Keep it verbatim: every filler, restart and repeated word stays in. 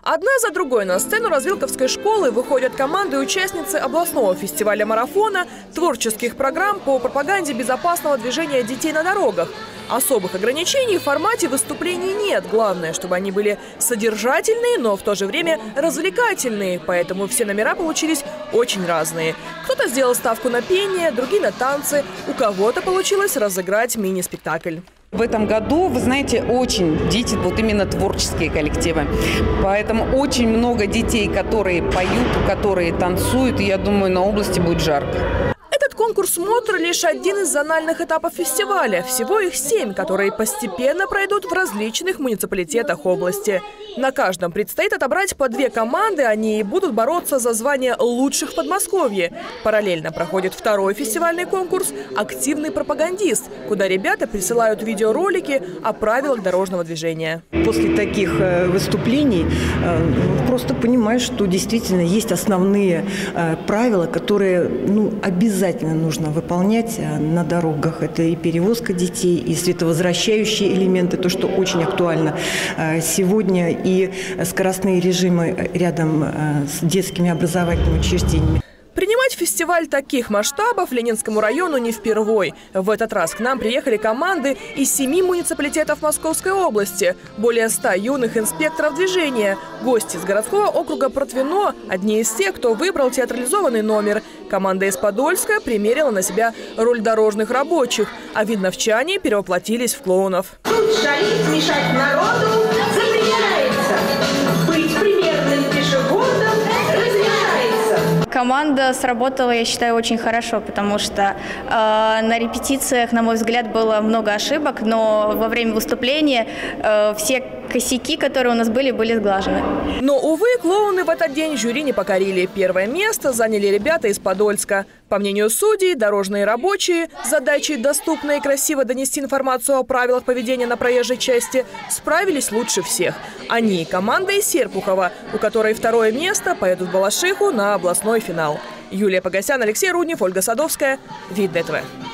Одна за другой на сцену Развилковской школы выходят команды и участницы областного фестиваля марафона, творческих программ по пропаганде безопасного движения детей на дорогах. Особых ограничений в формате выступлений нет. Главное, чтобы они были содержательные, но в то же время развлекательные. Поэтому все номера получились очень разные. Кто-то сделал ставку на пение, другие на танцы. У кого-то получилось разыграть мини-спектакль. В этом году, вы знаете, очень дети, вот именно творческие коллективы. Поэтому очень много детей, которые поют, которые танцуют. И я думаю, на области будет жарко. Этот конкурс-смотр лишь один из зональных этапов фестиваля. Всего их семь, которые постепенно пройдут в различных муниципалитетах области. На каждом предстоит отобрать по две команды. Они будут бороться за звание лучших в Подмосковье. Параллельно проходит второй фестивальный конкурс «Активный пропагандист», куда ребята присылают видеоролики о правилах дорожного движения. После таких выступлений просто понимаешь, что действительно есть основные правила, которые ну, обязательно нужно выполнять на дорогах. Это и перевозка детей, и световозвращающие элементы, то, что очень актуально сегодня, и скоростные режимы рядом с детскими образовательными учреждениями. Принимать фестиваль таких масштабов Ленинскому району не впервой. В этот раз к нам приехали команды из семи муниципалитетов Московской области. Более ста юных инспекторов движения. Гости из городского округа Протвино – одни из тех, кто выбрал театрализованный номер. Команда из Подольска примерила на себя роль дорожных рабочих, а видновчане перевоплотились в клоунов. Тут шалить, мешать народу запрещается. Быть примерным пешеходом разрешается. Команда сработала, я считаю, очень хорошо, потому что э, на репетициях, на мой взгляд, было много ошибок, но во время выступления э, все косяки, которые у нас были, были сглажены. Но, увы, клоуны в этот день жюри не покорили. Первое место заняли ребята из Подольска. По мнению судей, дорожные рабочие с задачей доступно и красиво донести информацию о правилах поведения на проезжей части справились лучше всех. Они – команда из Серпухова, у которой второе место поедут в Балашиху на областной финал. Юлия Погосян, Алексей Руднев, Ольга Садовская. Видное ТВ.